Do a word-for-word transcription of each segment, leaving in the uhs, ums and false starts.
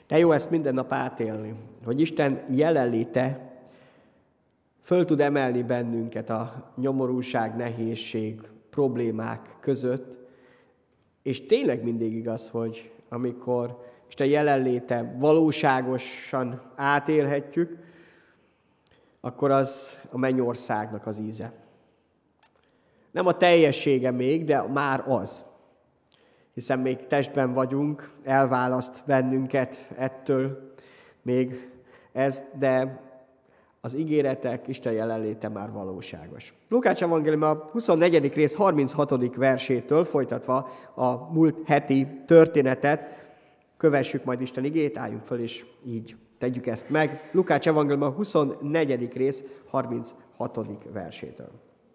De jó ezt minden nap átélni, hogy Isten jelenléte föl tud emelni bennünket a nyomorúság, nehézség, problémák között, és tényleg mindig igaz, hogy amikor Isten jelenléte valóságosan átélhetjük, akkor az a mennyországnak az íze. Nem a teljessége még, de már az. Hiszen még testben vagyunk, elválaszt bennünket ettől még ez, de az ígéretek, Isten jelenléte már valóságos. Lukács evangélium a huszonnegyedik rész harminchatodik versétől folytatva a múlt heti történetet, kövessük majd Isten igét, álljunk föl, és így tegyük ezt meg. Lukács evangélium a huszonnegyedik rész harminchatodik versétől.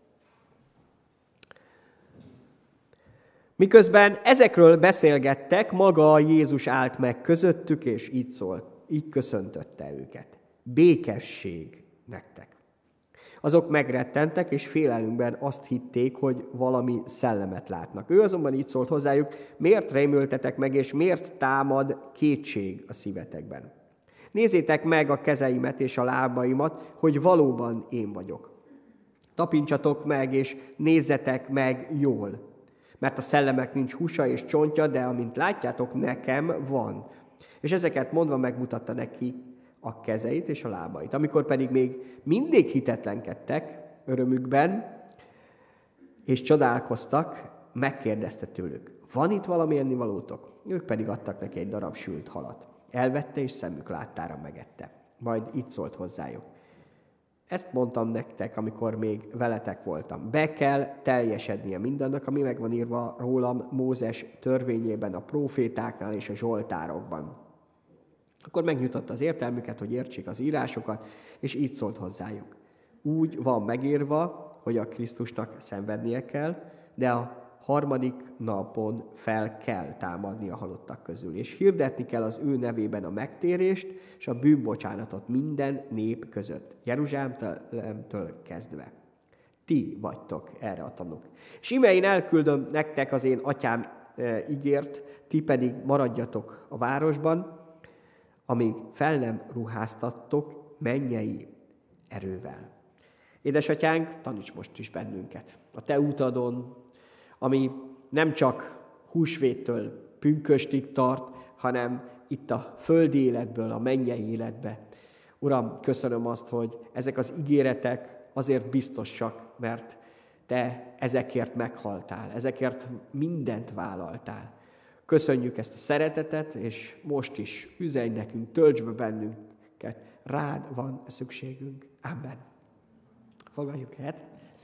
Miközben ezekről beszélgettek, maga Jézus állt meg közöttük, és így szólt, így köszöntötte őket. Békesség nektek. Azok megrettentek, és félelmükben azt hitték, hogy valami szellemet látnak. Ő azonban így szólt hozzájuk, miért rémültetek meg, és miért támad kétség a szívetekben? Nézzétek meg a kezeimet és a lábaimat, hogy valóban én vagyok. Tapincsatok meg, és nézzetek meg jól. Mert a szellemek nincs húsa és csontja, de amint látjátok, nekem van. És ezeket mondva megmutatta neki a kezeit és a lábait. Amikor pedig még mindig hitetlenkedtek örömükben, és csodálkoztak, megkérdezte tőlük, van itt valami ennivalótok? Ők pedig adtak neki egy darab sült halat. Elvette, és szemük láttára megette. Majd így szólt hozzájuk. Ezt mondtam nektek, amikor még veletek voltam. Be kell teljesednie mindannak, ami meg van írva rólam Mózes törvényében, a prófétáknál és a zsoltárokban. Akkor megnyitotta az értelmüket, hogy értsék az írásokat, és így szólt hozzájuk. Úgy van megírva, hogy a Krisztusnak szenvednie kell, de a harmadik napon fel kell támadni a halottak közül, és hirdetni kell az ő nevében a megtérést és a bűnbocsánatot minden nép között, Jeruzsálemtől kezdve. Ti vagytok erre a tanúk. És ime én elküldöm nektek az én atyám e, ígért, ti pedig maradjatok a városban, amíg fel nem ruháztattok mennyei erővel. Édesatyánk, taníts most is bennünket a te útadon, ami nem csak húsvéttől pünköstig tart, hanem itt a földi életből, a mennyei életbe. Uram, köszönöm azt, hogy ezek az ígéretek azért biztosak, mert te ezekért meghaltál, ezekért mindent vállaltál. Köszönjük ezt a szeretetet, és most is üzenj nekünk, töltsd be bennünket, rád van szükségünk. Amen. Fogadjuk helyet.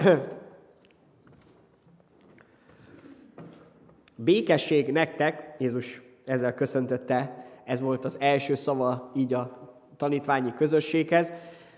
Békesség nektek, Jézus ezzel köszöntötte, ez volt az első szava így a tanítványi közösséghez.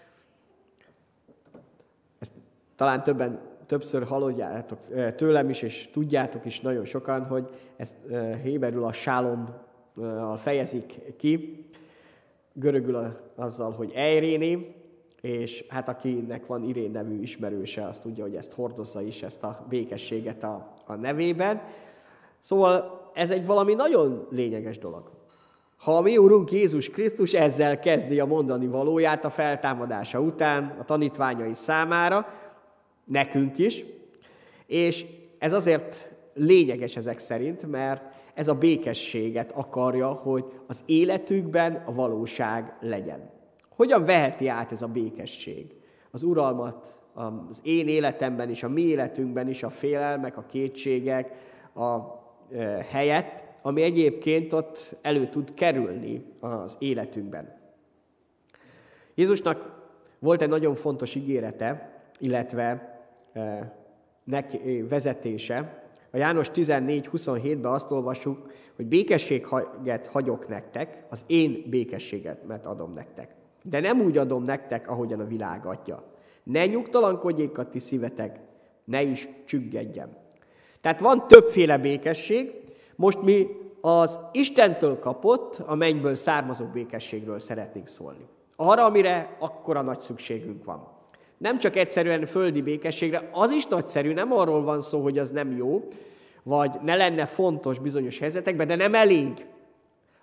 Ezt talán többen, többször hallottátok tőlem is, és tudjátok is nagyon sokan, hogy ezt héberül a sálommal fejezik ki, görögül azzal, hogy eiréni, és hát akinek van Irén nevű ismerőse, azt tudja, hogy ezt hordozza is, ezt a békességet a, a nevében. Szóval ez egy valami nagyon lényeges dolog. Ha a mi Urunk Jézus Krisztus ezzel kezdi a mondani valóját a feltámadása után a tanítványai számára, nekünk is, és ez azért lényeges ezek szerint, mert ez a békességet akarja, hogy az életükben a valóság legyen. Hogyan veheti át ez a békesség az uralmat az én életemben is, a mi életünkben is, a félelmek, a kétségek, a helyett, ami egyébként ott elő tud kerülni az életünkben. Jézusnak volt egy nagyon fontos ígérete, illetve neki vezetése. A János tizennégy huszonhétben azt olvassuk, hogy békességet hagyok nektek, az én békességemet adom nektek. De nem úgy adom nektek, ahogyan a világ adja. Ne nyugtalankodjék a ti szívetek, ne is csüggedjen. Tehát van többféle békesség, most mi az Istentől kapott, a mennyből származó békességről szeretnénk szólni. Arra, amire akkora nagy szükségünk van. Nem csak egyszerűen földi békességre, az is nagyszerű, nem arról van szó, hogy az nem jó, vagy ne lenne fontos bizonyos helyzetekben, de nem elég.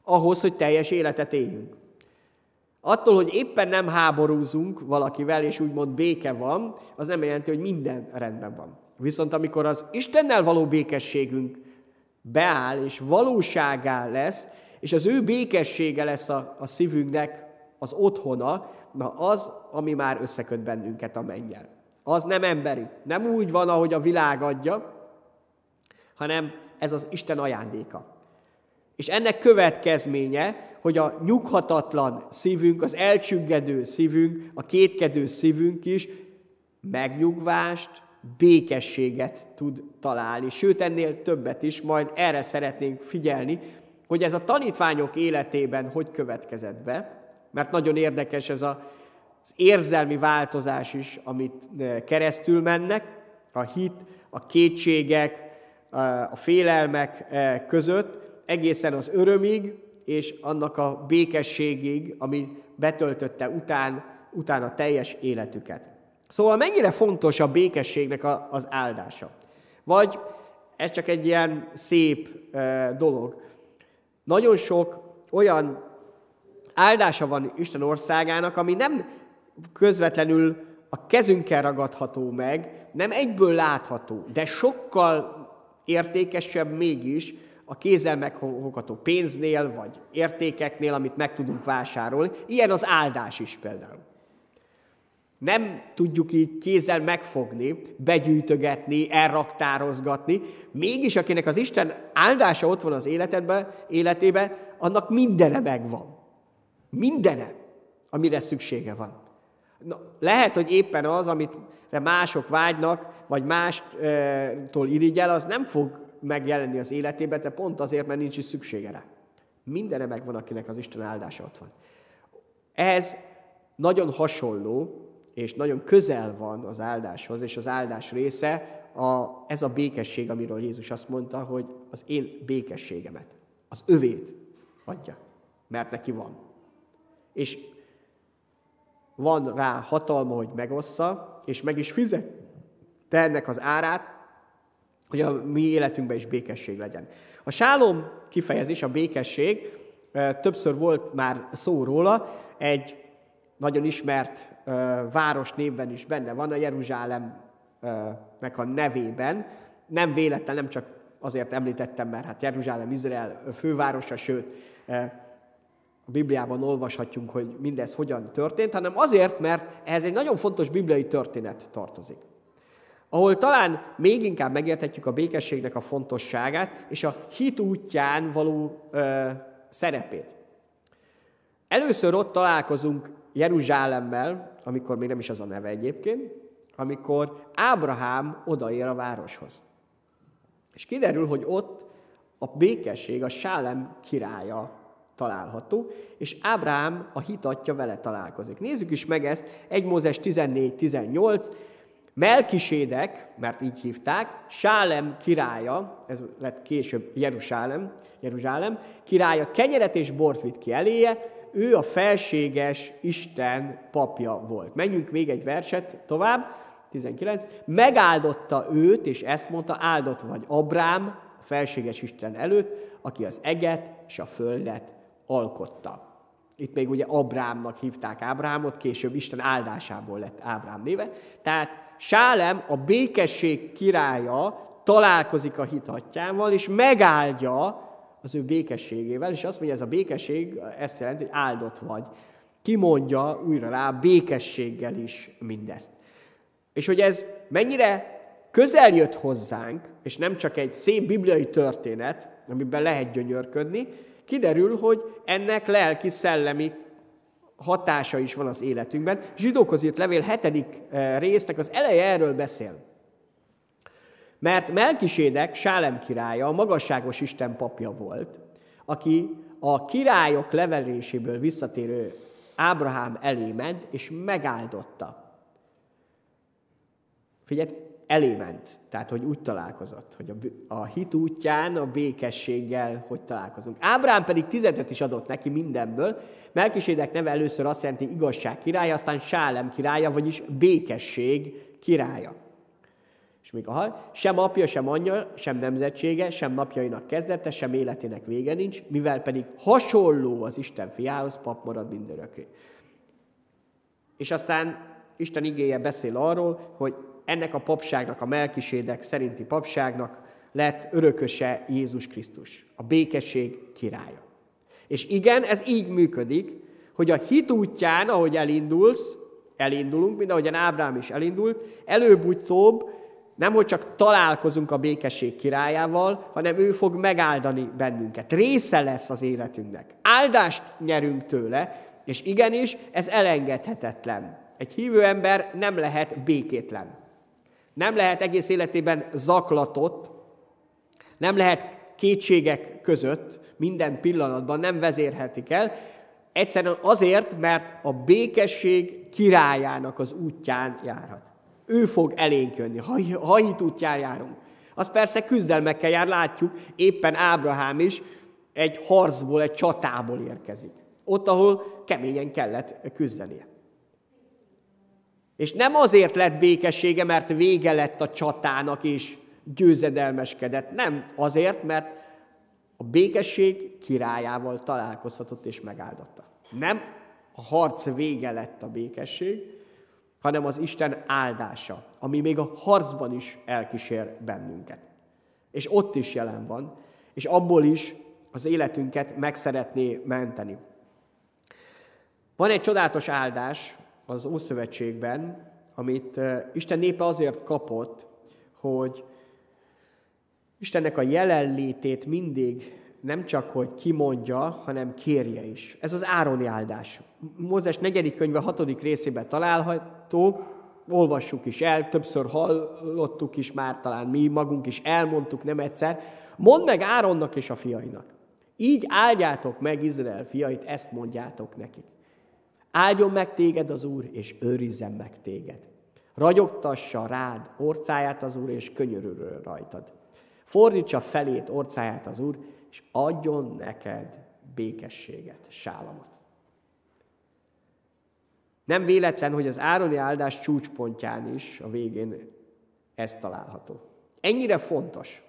ahhoz, hogy teljes életet éljünk. Attól, hogy éppen nem háborúzunk valakivel, és úgymond béke van, az nem jelenti, hogy minden rendben van. Viszont amikor az Istennel való békességünk beáll, és valóságá lesz, és az ő békessége lesz a, a szívünknek az otthona, na az, ami már összeköt bennünket a mennyel. Az nem emberi. Nem úgy van, ahogy a világ adja, hanem ez az Isten ajándéka. És ennek következménye, hogy a nyughatatlan szívünk, az elcsüggedő szívünk, a kétkedő szívünk is megnyugvást, békességet tud találni. Sőt, ennél többet is, majd erre szeretnénk figyelni, hogy ez a tanítványok életében hogy következett be, mert nagyon érdekes ez a, az érzelmi változás is, amit keresztül mennek, a hit, a kétségek, a félelmek között, egészen az örömig, és annak a békességig, ami betöltötte után, után a teljes életüket. Szóval mennyire fontos a békességnek a, az áldása? Vagy ez csak egy ilyen szép e, dolog. Nagyon sok olyan áldása van Isten országának, ami nem közvetlenül a kezünkkel ragadható meg, nem egyből látható, de sokkal értékesebb mégis a kézzel megfogható pénznél, vagy értékeknél, amit meg tudunk vásárolni. Ilyen az áldás is például. Nem tudjuk így kézzel megfogni, begyűjtögetni, elraktározgatni, mégis akinek az Isten áldása ott van az életedben, életében, annak mindene megvan. Mindene, amire szüksége van. Na, lehet, hogy éppen az, amit mások vágynak, vagy mástól irigyel, az nem fog megjelenni az életében, de pont azért, mert nincs is szüksége rá. Mindene megvan, akinek az Isten áldása ott van. Ez nagyon hasonló, és nagyon közel van az áldáshoz, és az áldás része a, ez a békesség, amiről Jézus azt mondta, hogy az én békességemet, az övét adja, mert neki van. És van rá hatalma, hogy megossza, és meg is fizet ennek az árát, hogy a mi életünkben is békesség legyen. A sálom kifejezés, a békesség, többször volt már szó róla, egy nagyon ismert város névben is benne van, a Jeruzsálemnek a nevében. Nem véletlen, nem csak azért említettem, mert hát Jeruzsálem Izrael fővárosa, sőt, a Bibliában olvashatjuk, hogy mindez hogyan történt, hanem azért, mert ehhez egy nagyon fontos bibliai történet tartozik, ahol talán még inkább megérthetjük a békességnek a fontosságát, és a hit útján való ö, szerepét. Először ott találkozunk Jeruzsálemmel, amikor még nem is az a neve egyébként, amikor Ábrahám odaér a városhoz. És kiderül, hogy ott a békesség, a Sálem királya található, és Ábrahám a hit atya vele találkozik. Nézzük is meg ezt, egy Mózes tizennégy tizennyolc, Melkisédek, mert így hívták, Sálem királya, ez lett később Jeruzsálem, Jeruzsálem királya kenyeret és bort vitt ki eléje, ő a felséges Isten papja volt. Menjünk még egy verset tovább, tizenkilenc. Megáldotta őt, és ezt mondta, áldott vagy Abrám, a felséges Isten előtt, aki az eget és a földet alkotta. Itt még ugye Abrámnak hívták Ábrahámot, később Isten áldásából lett Ábrám néve. Tehát Sálem, a békesség királya találkozik a hit atyjával, és megáldja az ő békességével, és azt mondja, ez a békesség, ezt jelenti, hogy áldott vagy. Kimondja újra rá békességgel is mindezt. És hogy ez mennyire közel jött hozzánk, és nem csak egy szép bibliai történet, amiben lehet gyönyörködni, kiderül, hogy ennek lelki-szellemi hatása is van az életünkben. Zsidókhoz írt levél hetedik résznek az eleje erről beszél. Mert Melkisédek, Sálem királya, a magasságos Isten papja volt, aki a királyok leveléséből visszatérő Ábrahám elé ment, és megáldotta. Figyelj, elé ment, tehát hogy úgy találkozott, hogy a, a hit útján a békességgel hogy találkozunk. Ábrahám pedig tizedet is adott neki mindenből. Melkisédek neve először azt jelenti igazság királya, aztán Sálem királya, vagyis békesség királya. És még a hal, sem apja, sem anyja, sem nemzetsége, sem napjainak kezdete, sem életének vége nincs, mivel pedig hasonló az Isten fiához, pap marad mindörökké. És aztán Isten igéje beszél arról, hogy ennek a papságnak, a Melkisédek szerinti papságnak lett örököse Jézus Krisztus, a békesség királya. És igen, ez így működik, hogy a hit útján, ahogy elindulsz, elindulunk, mint ahogyan Ábrám is elindult, előbb-utóbb nem, hogy csak találkozunk a békesség királyával, hanem ő fog megáldani bennünket. Része lesz az életünknek. Áldást nyerünk tőle, és igenis, ez elengedhetetlen. Egy hívő ember nem lehet békétlen. Nem lehet egész életében zaklatott, nem lehet kétségek között, minden pillanatban nem vezérhetik el, egyszerűen azért, mert a békesség királyának az útján járhat. Ő fog elénk jönni, ha, ha hit útján járunk. Az persze küzdelmekkel jár, látjuk, éppen Ábrahám is egy harcból, egy csatából érkezik. Ott, ahol keményen kellett küzdenie. És nem azért lett békessége, mert vége lett a csatának és győzedelmeskedett. Nem azért, mert a békesség királyával találkozhatott és megáldotta. Nem a harc vége lett a békesség, hanem az Isten áldása, ami még a harcban is elkísér bennünket. És ott is jelen van, és abból is az életünket meg szeretné menteni. Van egy csodálatos áldás az Ószövetségben, amit Isten népe azért kapott, hogy Istennek a jelenlétét mindig nem csak, hogy kimondja, hanem kérje is. Ez az Ároni áldás. Mózes negyedik könyve hatodik részében található, olvassuk is el, többször hallottuk is már, talán mi magunk is elmondtuk nem egyszer. Mondd meg Áronnak és a fiainak. Így áldjátok meg Izrael fiait, ezt mondjátok nekik. Áldjon meg téged az Úr, és őrizzen meg téged. Ragyogtassa rád orcáját az Úr, és könyörül rajtad. Fordítsa felét orcáját az Úr, és adjon neked békességet, sálamot. Nem véletlen, hogy az ároni áldás csúcspontján is a végén ez található. Ennyire fontos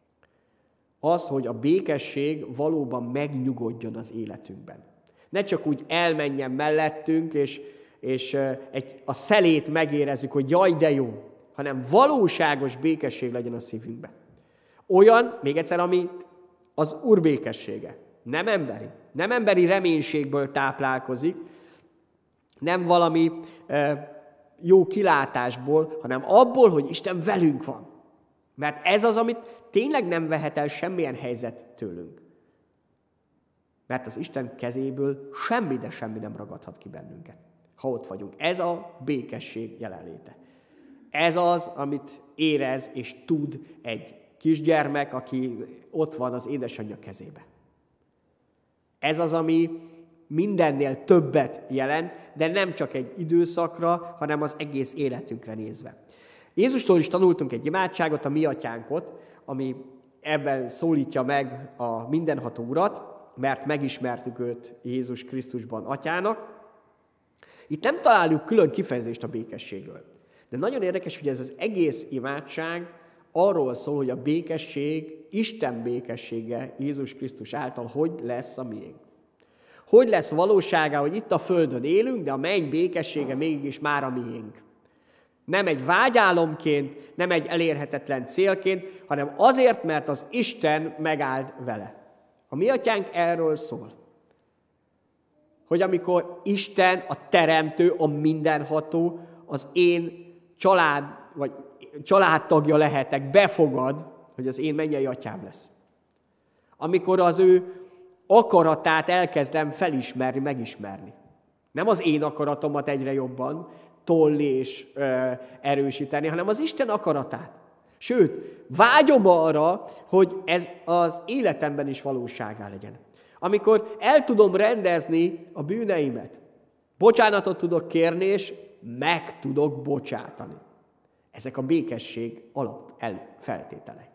az, hogy a békesség valóban megnyugodjon az életünkben. Ne csak úgy elmenjen mellettünk, és, és egy, a szelét megérezzük, hogy jaj, de jó, hanem valóságos békesség legyen a szívünkben. Olyan, még egyszer, ami az Úr békessége. Nem emberi. Nem emberi reménységből táplálkozik, nem valami e, jó kilátásból, hanem abból, hogy Isten velünk van. Mert ez az, amit tényleg nem vehet el semmilyen helyzet tőlünk. Mert az Isten kezéből semmi, de semmi nem ragadhat ki bennünket, ha ott vagyunk. Ez a békesség jelenléte. Ez az, amit érez és tud egy kisgyermek, aki ott van az édesanyja kezébe. Ez az, ami mindennél többet jelent, de nem csak egy időszakra, hanem az egész életünkre nézve. Jézustól is tanultunk egy imádságot, a Mi Atyánkot, ami ebben szólítja meg a mindenható Urat, mert megismertük őt Jézus Krisztusban Atyának. Itt nem találjuk külön kifejezést a békességről. De nagyon érdekes, hogy ez az egész imádság arról szól, hogy a békesség, Isten békessége Jézus Krisztus által hogy lesz a miénk. Hogy lesz valóságá, hogy itt a földön élünk, de a menny békessége mégis már a miénk. Nem egy vágyálomként, nem egy elérhetetlen célként, hanem azért, mert az Isten megáld vele. A Mi Atyánk erről szól. Hogy amikor Isten, a teremtő, a mindenható, az én család, vagy családtagja lehetek, befogad, hogy az én mennyei atyám lesz. Amikor az ő akaratát elkezdem felismerni, megismerni. Nem az én akaratomat egyre jobban tolni és ö, erősíteni, hanem az Isten akaratát. Sőt, vágyom arra, hogy ez az életemben is valóságá legyen. Amikor el tudom rendezni a bűneimet, bocsánatot tudok kérni, és meg tudok bocsátani. Ezek a békesség alap feltételei.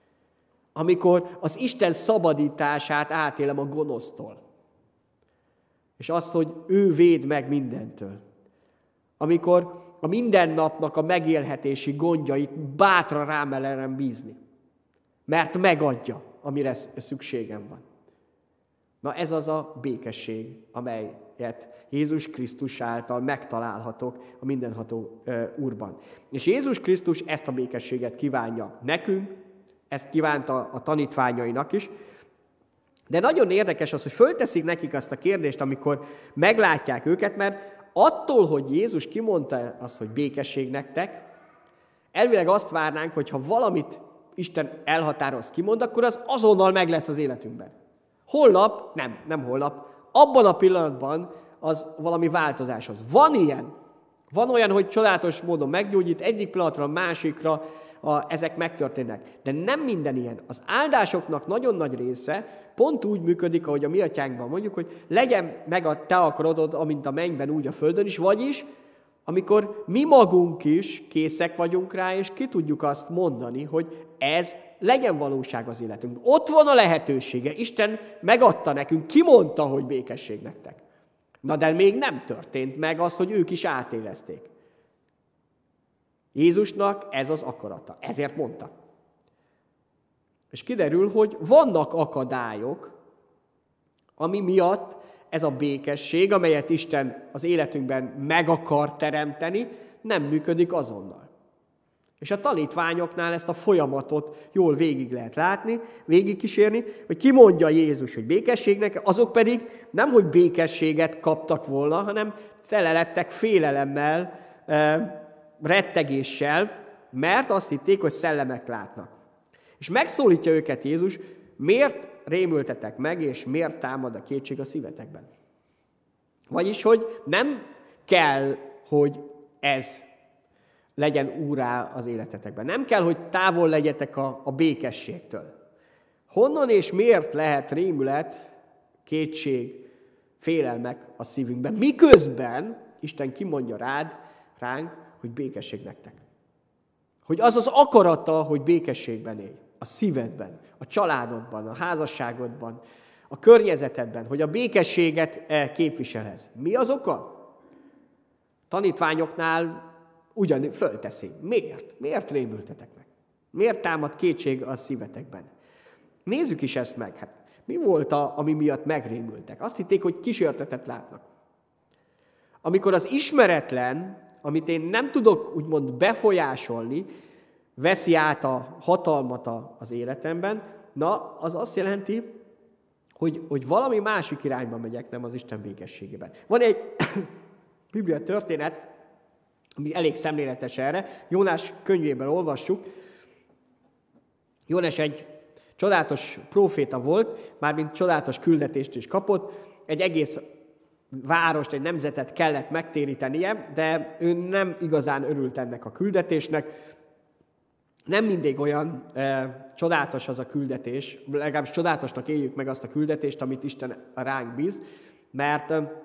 Amikor az Isten szabadítását átélem a gonosztól, és azt, hogy ő véd meg mindentől, amikor a mindennapnak a megélhetési gondjait bátran rámerem bízni, mert megadja, amire szükségem van. Na ez az a békesség, amelyet Jézus Krisztus által megtalálhatok a mindenható Úrban. És Jézus Krisztus ezt a békességet kívánja nekünk, ezt kívánta a tanítványainak is, de nagyon érdekes az, hogy fölteszik nekik azt a kérdést, amikor meglátják őket, mert attól, hogy Jézus kimondta azt, hogy békesség nektek, elvileg azt várnánk, hogy ha valamit Isten elhatároz, kimond, akkor az azonnal meg lesz az életünkben. Holnap, nem, nem holnap, abban a pillanatban az valami változáshoz. Van ilyen. Van olyan, hogy csodálatos módon meggyógyít, egyik pillanatra a másikra a, ezek megtörténnek. De nem minden ilyen. Az áldásoknak nagyon nagy része pont úgy működik, ahogy a mi atyánkban mondjuk, hogy legyen meg a te akarodod, amint a mennyben, úgy a földön is, vagyis amikor mi magunk is készek vagyunk rá, és ki tudjuk azt mondani, hogy ez legyen valóság az életünk. Ott van a lehetősége. Isten megadta nekünk, kimondta, hogy békesség nektek. Na de még nem történt meg az, hogy ők is átélezték. Jézusnak ez az akarata. Ezért mondta. És kiderül, hogy vannak akadályok, ami miatt ez a békesség, amelyet Isten az életünkben meg akar teremteni, nem működik azonnal. És a tanítványoknál ezt a folyamatot jól végig lehet látni, végigkísérni, hogy ki mondja Jézus, hogy békességnek, azok pedig nem, hogy békességet kaptak volna, hanem tele lettek félelemmel, rettegéssel, mert azt hitték, hogy szellemek látnak. És megszólítja őket Jézus, miért rémültetek meg, és miért támad a kétség a szívetekben? Vagyis, hogy nem kell, hogy ez legyen úrá az életetekben. Nem kell, hogy távol legyetek a, a békességtől. Honnan és miért lehet rémület, kétség, félelmek a szívünkben? Miközben Isten kimondja rád, ránk, hogy békesség nektek. Hogy az az akarata, hogy békességben élj. A szívedben, a családodban, a házasságodban, a környezetedben, hogy a békességet képviselhez. Mi az oka? Tanítványoknál ugyan fölteszi. Miért? Miért rémültetek meg? Miért támad kétség a szívetekben? Nézzük is ezt meg. Hát, mi volt, a, ami miatt megrémültek? Azt hitték, hogy kísértetet látnak. Amikor az ismeretlen, amit én nem tudok úgymond befolyásolni, veszi át a hatalmat az életemben, na, az azt jelenti, hogy, hogy valami másik irányba megyek, nem az Isten békességében. Van egy Biblia történet, ami elég szemléletes erre. Jónás könyvében olvassuk. Jónás egy csodálatos próféta volt, mármint csodálatos küldetést is kapott. Egy egész várost, egy nemzetet kellett megtérítenie, de ő nem igazán örült ennek a küldetésnek. Nem mindig olyan e, csodálatos az a küldetés, legalábbis csodálatosnak éljük meg azt a küldetést, amit Isten ránk bíz, mert e,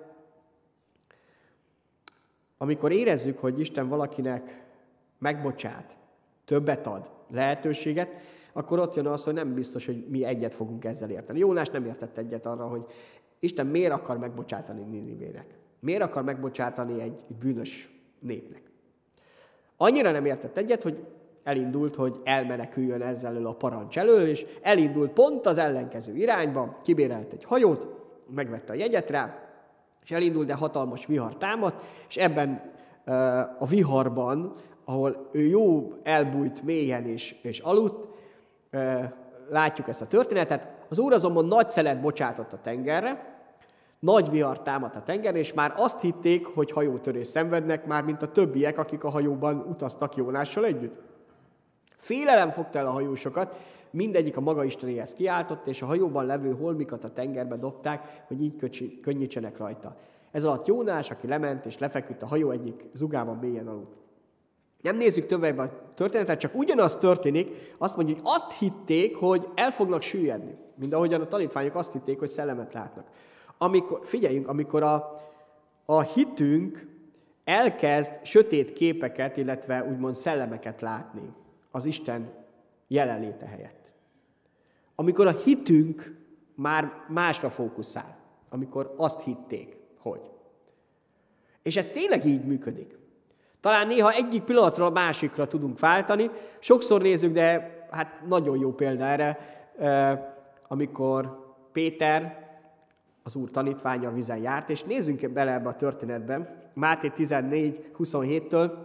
amikor érezzük, hogy Isten valakinek megbocsát, többet ad, lehetőséget, akkor ott jön az, hogy nem biztos, hogy mi egyet fogunk ezzel érteni. Jónás nem értett egyet arra, hogy Isten miért akar megbocsátani Ninivének. Miért akar megbocsátani egy, egy bűnös népnek. Annyira nem értett egyet, hogy elindult, hogy elmeneküljön ezzel elől a parancs elől, és elindult pont az ellenkező irányba, kibérelt egy hajót, megvette a jegyet rá, és elindult, de hatalmas vihar támadt, és ebben a viharban, ahol ő jó elbújt mélyen és, és aludt, látjuk ezt a történetet, az Úr azonban nagy szelet bocsátott a tengerre, nagy vihar támadt a tengerre, és már azt hitték, hogy hajótörés szenvednek, már mint a többiek, akik a hajóban utaztak Jónással együtt. Félelem fogta el a hajósokat, mindegyik a maga istenéhez kiáltott, és a hajóban levő holmikat a tengerbe dobták, hogy így köcsi, könnyítsenek rajta. Ez alatt Jónás, aki lement és lefeküdt a hajó egyik zugában mélyen aludt. Nem nézzük tovább a történetet, csak ugyanaz történik, azt mondja, hogy azt hitték, hogy el fognak süllyedni, mint ahogyan a tanítványok azt hitték, hogy szellemet látnak. Amikor, figyeljünk, amikor a, a hitünk elkezd sötét képeket, illetve úgymond szellemeket látni az Isten jelenléte helyett. Amikor a hitünk már másra fókuszál, amikor azt hitték, hogy. És ez tényleg így működik. Talán néha egyik pillanatra a másikra tudunk váltani. Sokszor nézzük, de hát nagyon jó példa erre, amikor Péter, az Úr tanítványa, a vízen járt, és nézzünk bele ebbe a történetbe. Máté tizennégy huszonhéttől.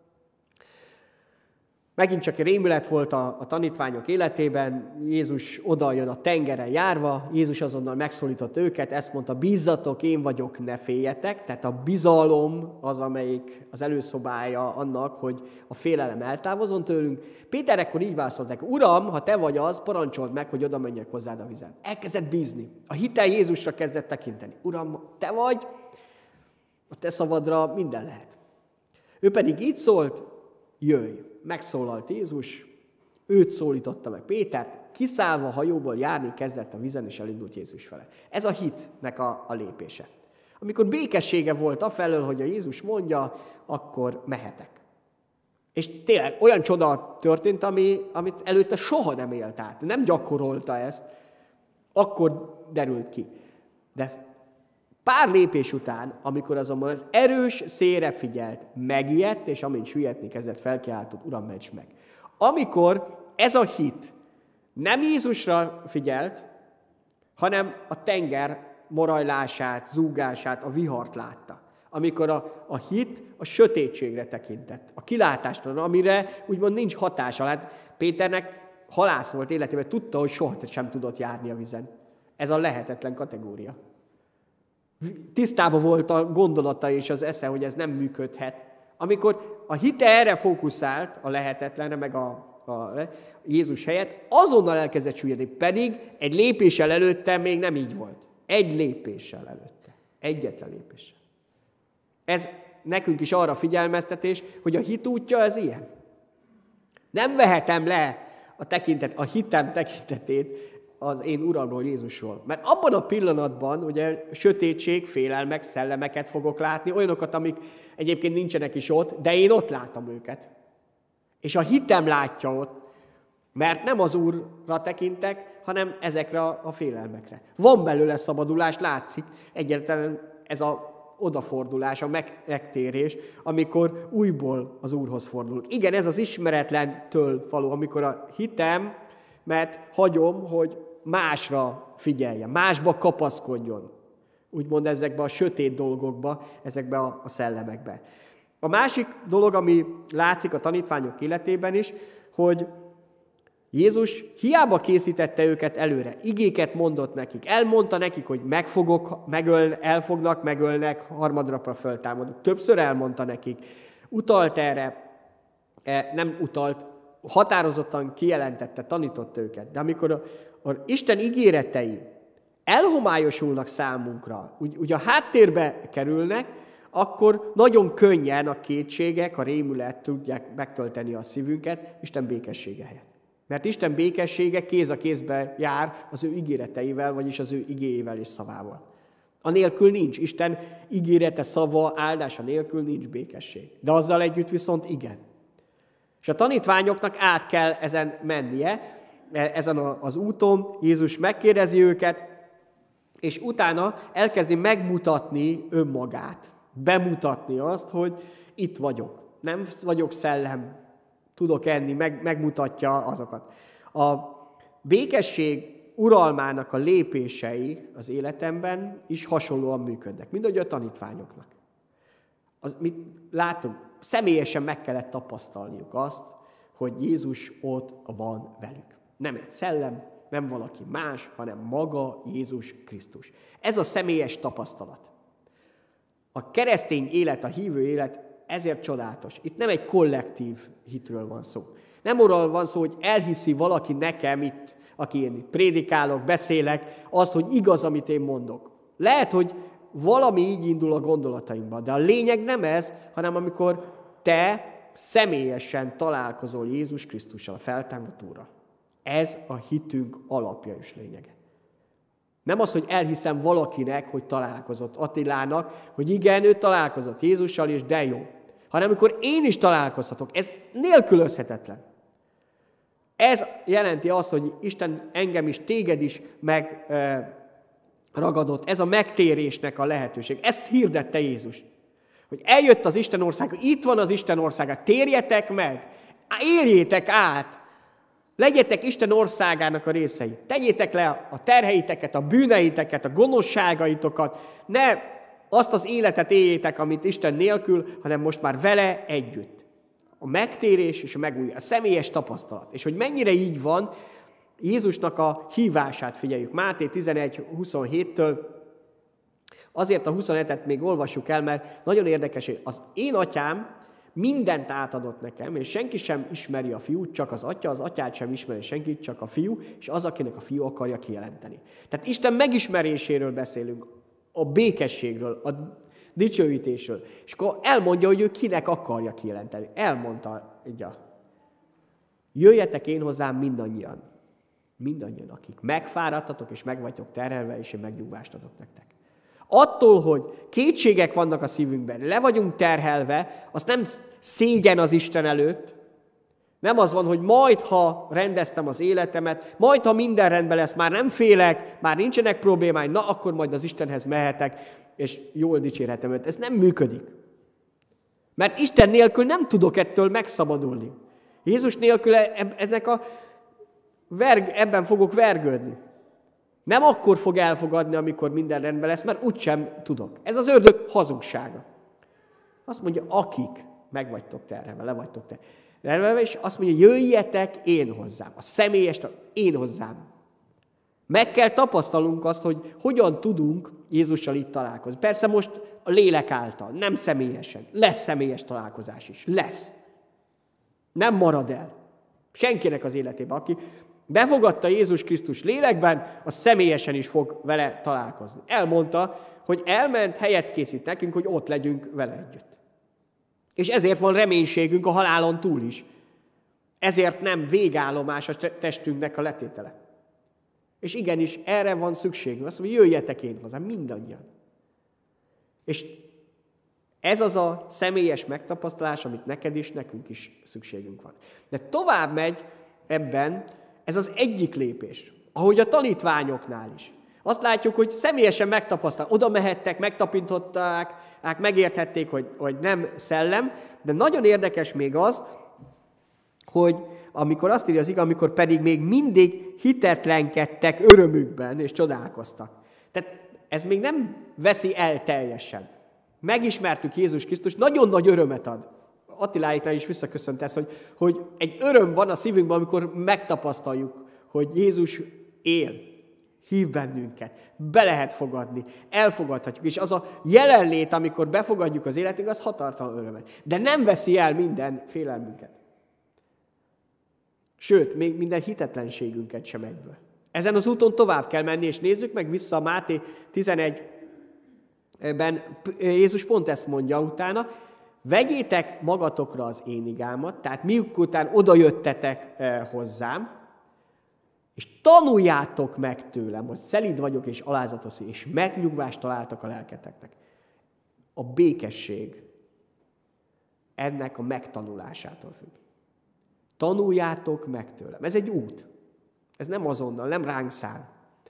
Megint csak rémület volt a, a tanítványok életében, Jézus oda jön a tengeren járva, Jézus azonnal megszólított őket, ezt mondta, bízzatok, én vagyok, ne féljetek. Tehát a bizalom az, amelyik az előszobája annak, hogy a félelem eltávozon tőlünk. Péter ekkor így válaszolt neki, Uram, ha te vagy az, parancsold meg, hogy oda menjek hozzád a vízen. Elkezdett bízni. A hitel Jézusra kezdett tekinteni. Uram, te vagy, a te szavadra minden lehet. Ő pedig így szólt, jöjj. Megszólalt Jézus, őt szólította meg Pétert, kiszállva a hajóból járni kezdett a vízen, és elindult Jézus fele. Ez a hitnek a, a lépése. Amikor békessége volt afelől, hogy a Jézus mondja, akkor mehetek. És tényleg olyan csoda történt, ami, amit előtte soha nem élt át. Nem gyakorolta ezt, akkor derült ki. De pár lépés után, amikor azonban az erős szélre figyelt, megijedt, és amint süllyedni kezdett, felkiáltott, Uram, ments meg. Amikor ez a hit nem Jézusra figyelt, hanem a tenger morajlását, zúgását, a vihart látta. Amikor a, a hit a sötétségre tekintett, a kilátásra, amire úgymond nincs hatása. Hát Péternek halász volt életében, tudta, hogy soha sem tudott járni a vízen. Ez a lehetetlen kategória. Tisztában volt a gondolata és az esze, hogy ez nem működhet. Amikor a hite erre fókuszált, a lehetetlenre, meg a, a Jézus helyett, azonnal elkezdett süllyedni, pedig egy lépéssel előtte még nem így volt. Egy lépéssel előtte. Egyetlen lépéssel. Ez nekünk is arra figyelmeztetés, hogy a hit útja ez ilyen. Nem vehetem le a tekintet, a hitem tekintetét az én Uramról, Jézusról. Mert abban a pillanatban, ugye sötétség, félelmek, szellemeket fogok látni, olyanokat, amik egyébként nincsenek is ott, de én ott látom őket. És a hitem látja ott, mert nem az Úrra tekintek, hanem ezekre a félelmekre. Van belőle szabadulás, látszik, egyáltalán ez a odafordulás, a megtérés, amikor újból az Úrhoz fordulok. Igen, ez az ismeretlentől való, amikor a hitem, mert hagyom, hogy másra figyeljen, másba kapaszkodjon. Úgymond ezekbe a sötét dolgokba, ezekbe a, a szellemekbe. A másik dolog, ami látszik a tanítványok életében is, hogy Jézus hiába készítette őket előre, igéket mondott nekik, elmondta nekik, hogy megfogok, megöl, elfognak, megölnek, harmadnapra föltámadok. Többször elmondta nekik, utalt erre, nem utalt, határozottan kijelentette, tanította őket. De amikor a, a Isten ígéretei elhomályosulnak számunkra, úgy, úgy a háttérbe kerülnek, akkor nagyon könnyen a kétségek, a rémület tudják megtölteni a szívünket Isten békessége helyett. Mert Isten békessége kéz a kézbe jár az ő ígéreteivel, vagyis az ő igéjével és szavával. Anélkül nincs. Isten ígérete, szava, áldása nélkül nincs békesség. De azzal együtt viszont igen. És a tanítványoknak át kell ezen mennie, ezen az úton. Jézus megkérdezi őket, és utána elkezdi megmutatni önmagát. Bemutatni azt, hogy itt vagyok. Nem vagyok szellem, tudok enni, meg, megmutatja azokat. A békesség uralmának a lépései az életemben is hasonlóan működnek, mint ahogy a tanítványoknak. Az, mit látunk, személyesen meg kellett tapasztalniuk azt, hogy Jézus ott van velük. Nem egy szellem, nem valaki más, hanem maga Jézus Krisztus. Ez a személyes tapasztalat. A keresztény élet, a hívő élet ezért csodálatos. Itt nem egy kollektív hitről van szó. Nem arról van szó, hogy elhiszi valaki nekem itt, aki én itt prédikálok, beszélek, azt, hogy igaz, amit én mondok. Lehet, hogy valami így indul a gondolatainkban, de a lényeg nem ez, hanem amikor te személyesen találkozol Jézus Krisztussal, a feltámadt Úrral. Ez a hitünk alapja és lényege. Nem az, hogy elhiszem valakinek, hogy találkozott Attilának, hogy igen, ő találkozott Jézussal, és de jó. Hanem amikor én is találkozhatok, ez nélkülözhetetlen. Ez jelenti azt, hogy Isten engem is, téged is megragadott. Ez a megtérésnek a lehetőség. Ezt hirdette Jézus. Hogy eljött az Isten országa, itt van az Isten országa, térjetek meg, éljétek át, legyetek Isten országának a részei. Tegyétek le a terheiteket, a bűneiteket, a gonoszságaitokat, ne azt az életet éljétek, amit Isten nélkül, hanem most már vele együtt. A megtérés és a megújulás, a személyes tapasztalat. És hogy mennyire így van, Jézusnak a hívását figyeljük. Máté tizenegy huszonhéttől, azért a huszonhetet még olvassuk el, mert nagyon érdekes, hogy az én atyám mindent átadott nekem, és senki sem ismeri a fiút, csak az atya, az atyát sem ismeri senki, csak a fiú, és az, akinek a fiú akarja kijelenteni. Tehát Isten megismeréséről beszélünk, a békességről, a dicsőítésről, és akkor elmondja, hogy ő kinek akarja kijelenteni. Elmondta, ugye, jöjjetek én hozzám mindannyian, mindannyian, akik megfáradtatok, és meg vagytok terhelve, és én megnyugvást adok nektek. Attól, hogy kétségek vannak a szívünkben, le vagyunk terhelve, az nem szégyen az Isten előtt, nem az van, hogy majd, ha rendeztem az életemet, majd, ha minden rendben lesz, már nem félek, már nincsenek problémáim, na, akkor majd az Istenhez mehetek, és jól dicsérhetem őt. Ez nem működik. Mert Isten nélkül nem tudok ettől megszabadulni. Jézus nélkül ennek a verg, ebben fogok vergődni. Nem akkor fog elfogadni, amikor minden rendben lesz, mert úgysem tudok. Ez az ördög hazugsága. Azt mondja, akik meg vagytok terhelve, le vagytok terhelve, és azt mondja, jöjjetek én hozzám. A személyes, én hozzám. Meg kell tapasztalnunk azt, hogy hogyan tudunk Jézussal itt találkozni. Persze most a lélek által, nem személyesen. Lesz személyes találkozás is. Lesz. Nem marad el. Senkinek az életében, aki befogadta Jézus Krisztus lélekben, az személyesen is fog vele találkozni. Elmondta, hogy elment, helyet készít nekünk, hogy ott legyünk vele együtt. És ezért van reménységünk a halálon túl is. Ezért nem végállomás a testünknek a letétele. És igenis, erre van szükségünk. Azt mondja, jöjjetek én hozzám, mindannyian. És ez az a személyes megtapasztalás, amit neked is, nekünk is szükségünk van. De tovább megy ebben, ez az egyik lépés, ahogy a tanítványoknál is. Azt látjuk, hogy személyesen megtapasztal, oda mehettek, megtapintották, megérthették, hogy, hogy nem szellem, de nagyon érdekes még az, hogy amikor azt írja az ige, amikor pedig még mindig hitetlenkedtek örömükben, és csodálkoztak. Tehát ez még nem veszi el teljesen. Megismertük Jézus Krisztust, nagyon nagy örömet ad. Attiláiknál is visszaköszönt ez, hogy, hogy egy öröm van a szívünkben, amikor megtapasztaljuk, hogy Jézus él, hív bennünket, be lehet fogadni, elfogadhatjuk, és az a jelenlét, amikor befogadjuk az életünk, az hatalmas örömet. De nem veszi el minden félelmünket. Sőt, még minden hitetlenségünket sem egyből. Ezen az úton tovább kell menni, és nézzük meg vissza a Máté tizenegyben, Jézus pont ezt mondja utána, vegyétek magatokra az én igámat, tehát miután odajöttetek hozzám, és tanuljátok meg tőlem, hogy szelíd vagyok és alázatos, és megnyugvást találtak a lelketeknek. A békesség ennek a megtanulásától függ. Tanuljátok meg tőlem. Ez egy út. Ez nem azonnal, nem ránk száll.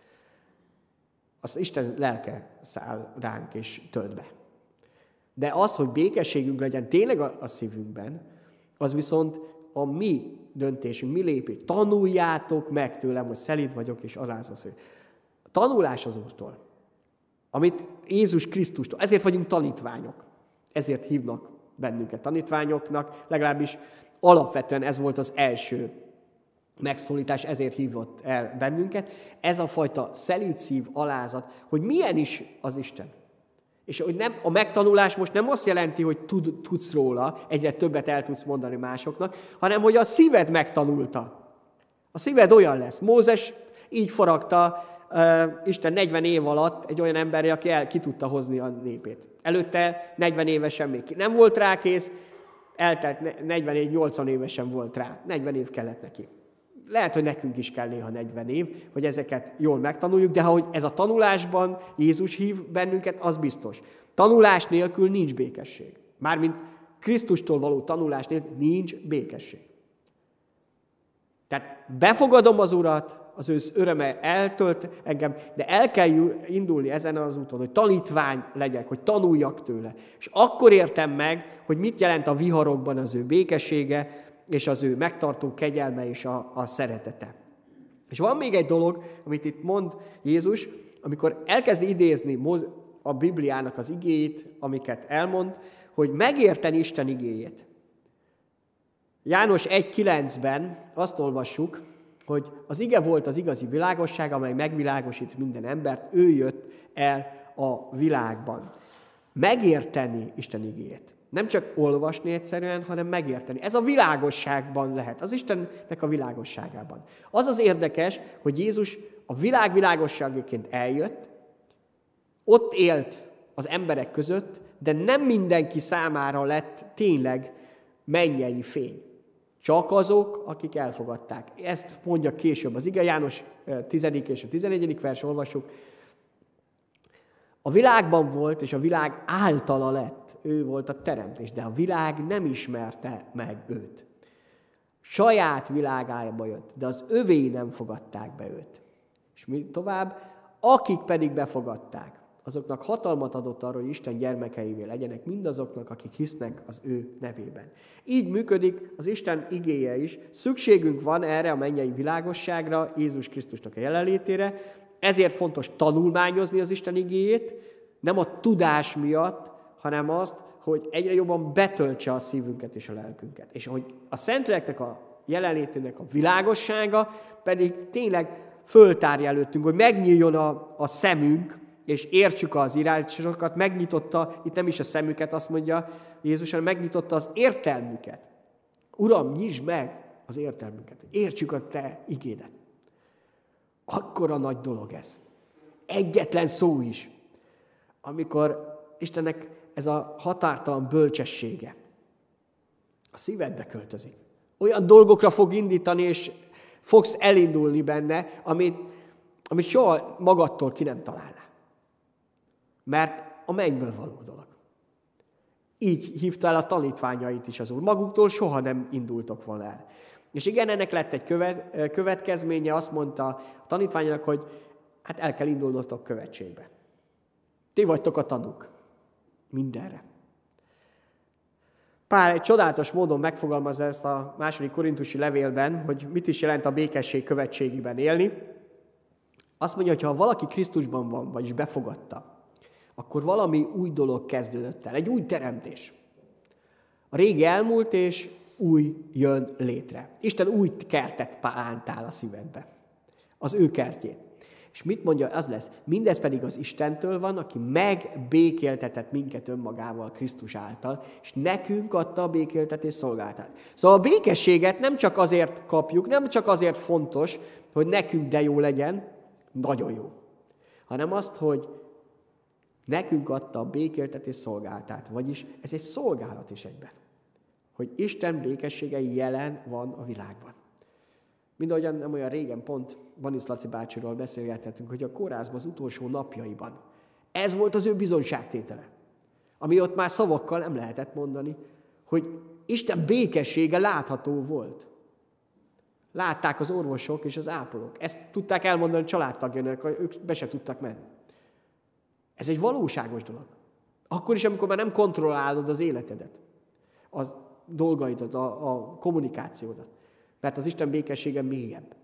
Az Isten lelke száll ránk és tölt be. De az, hogy békességünk legyen tényleg a, a szívünkben, az viszont a mi döntésünk, mi lépés. Tanuljátok meg tőlem, hogy szelíd vagyok és alázat vagyok. A tanulás az Úrtól, amit Jézus Krisztustól. Ezért vagyunk tanítványok. Ezért hívnak bennünket tanítványoknak, legalábbis alapvetően ez volt az első megszólítás, ezért hívott el bennünket. Ez a fajta szelíd szív, alázat, hogy milyen is az Isten. És hogy nem, a megtanulás most nem azt jelenti, hogy tud, tudsz róla, egyre többet el tudsz mondani másoknak, hanem hogy a szíved megtanulta. A szíved olyan lesz. Mózes így faragta uh, Isten negyven év alatt egy olyan emberre, aki el ki tudta hozni a népét. Előtte negyven évesen még nem volt rá kész, eltelt negyven év, nyolcvan évesen volt rá. negyven év kellett neki. Lehet, hogy nekünk is kell néha negyven év, hogy ezeket jól megtanuljuk, de ha ez a tanulásban Jézus hív bennünket, az biztos. Tanulás nélkül nincs békesség. Mármint Krisztustól való tanulás nélkül nincs békesség. Tehát befogadom az Urat, az ő öröme eltölt engem, de el kell indulni ezen az úton, hogy tanítvány legyek, hogy tanuljak tőle. És akkor értem meg, hogy mit jelent a viharokban az ő békessége, és az ő megtartó kegyelme és a, a szeretete. És van még egy dolog, amit itt mond Jézus, amikor elkezdi idézni a Bibliának az igéit, amiket elmond, hogy megérteni Isten igéjét. János egy kilencben azt olvassuk, hogy az ige volt az igazi világosság, amely megvilágosít minden embert, ő jött el a világban. Megérteni Isten igéjét. Nem csak olvasni egyszerűen, hanem megérteni. Ez a világosságban lehet, az Istennek a világosságában. Az az érdekes, hogy Jézus a világ világosságaként eljött, ott élt az emberek között, de nem mindenki számára lett tényleg mennyei fény. Csak azok, akik elfogadták. Ezt mondja később az ige, János tizedik és a tizenegyedik vers, olvassuk. A világban volt, és a világ általa lett. Ő volt a teremtés, de a világ nem ismerte meg őt. Saját világába jött, de az övéi nem fogadták be őt. És mi tovább? Akik pedig befogadták, azoknak hatalmat adott arra, hogy Isten gyermekeivé legyenek, mindazoknak, akik hisznek az ő nevében. Így működik az Isten igéje is. Szükségünk van erre a mennyei világosságra, Jézus Krisztusnak a jelenlétére, ezért fontos tanulmányozni az Isten igéjét, nem a tudás miatt, hanem azt, hogy egyre jobban betöltse a szívünket és a lelkünket. És hogy a Szentléleknek a jelenlétének a világossága pedig tényleg föltárja előttünk, hogy megnyíljon a, a szemünk, és értsük az írásokat, megnyitotta, itt nem is a szemüket, azt mondja Jézus, hanem megnyitotta az értelmüket. Uram, nyisd meg az értelmüket, hogy értsük a te igédet. Akkora nagy dolog ez. Egyetlen szó is, amikor Istennek ez a határtalan bölcsessége a szívedbe költözik. Olyan dolgokra fog indítani, és fogsz elindulni benne, amit, amit soha magadtól ki nem találnál. Mert a mennyből való dolog. Így hívta el a tanítványait is az Úr. Maguktól soha nem indultok volna el. És igen, ennek lett egy követ, következménye, azt mondta a tanítványnak, hogy hát el kell indulnotok követségbe. Ti vagytok a tanúk. Mindenre. Pál egy csodálatos módon megfogalmazza ezt a második korintusi levélben, hogy mit is jelent a békesség követségében élni. Azt mondja, hogy ha valaki Krisztusban van, vagyis befogadta, akkor valami új dolog kezdődött el, egy új teremtés. A régi elmúlt, és új jön létre. Isten új kertet pántál a szívedbe. Az ő kertjét. És mit mondja, az lesz, mindez pedig az Istentől van, aki megbékéltetett minket önmagával Krisztus által, és nekünk adta a békéltetés szolgáltát. Szóval a békességet nem csak azért kapjuk, nem csak azért fontos, hogy nekünk de jó legyen, nagyon jó, hanem azt, hogy nekünk adta a békéltetés szolgáltát, vagyis ez egy szolgálat is egyben, hogy Isten békessége jelen van a világban. Mind ahogyan nem olyan régen pont Banisz Laci bácsiról beszélgettünk, hogy a kórházban az utolsó napjaiban ez volt az ő bizonyságtétele, ami ott már szavakkal nem lehetett mondani, hogy Isten békessége látható volt. Látták az orvosok és az ápolók. Ezt tudták elmondani a családtagjának, hogy ők be se tudtak menni. Ez egy valóságos dolog. Akkor is, amikor már nem kontrollálod az életedet, az dolgaidat, a, a kommunikációdat. Mert az Isten békessége mélyebb.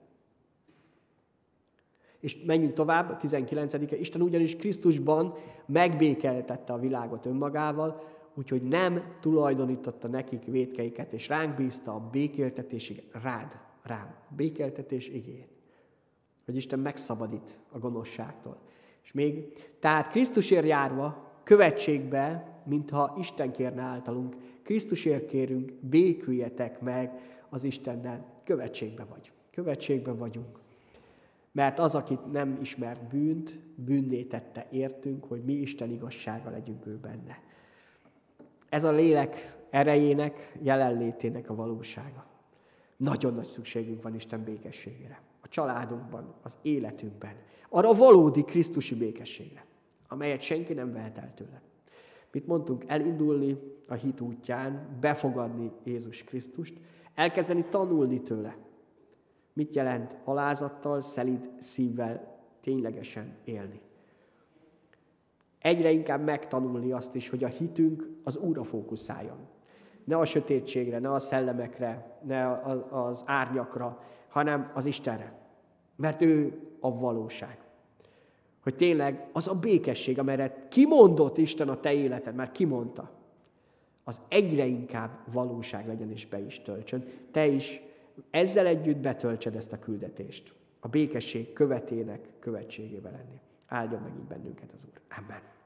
És menjünk tovább, a tizenkilencedike Isten ugyanis Krisztusban megbékeltette a világot önmagával, úgyhogy nem tulajdonította nekik vétkeiket, és ránk bízta a békéltetés rád, rám, a békéltetés igéjét. Hogy Isten megszabadít a gonoszságtól. És még, tehát Krisztusért járva, követségbe, mintha Isten kérne általunk, Krisztusért kérünk, béküljetek meg az Istennel, követségbe vagy. Követségbe vagyunk. Mert az, akit nem ismert bűnt, bűnné tette értünk, hogy mi Isten igazsága legyünk ő benne. Ez a lélek erejének, jelenlétének a valósága. Nagyon nagy szükségünk van Isten békességére. A családunkban, az életünkben. Arra a valódi krisztusi békességre, amelyet senki nem vehet el tőle. Mit mondtunk? Elindulni a hit útján, befogadni Jézus Krisztust, elkezdeni tanulni tőle. Mit jelent alázattal, szelíd szívvel ténylegesen élni? Egyre inkább megtanulni azt is, hogy a hitünk az Úrra fókuszáljon. Ne a sötétségre, ne a szellemekre, ne az árnyakra, hanem az Istenre. Mert ő a valóság. Hogy tényleg az a békesség, amelyet kimondott Isten a te életed, már kimondta, az egyre inkább valóság legyen és be is töltsön. Te is ezzel együtt betöltsed ezt a küldetést. A békesség követének követségével lenni. Áldjon meg így bennünket az Úr. Amen.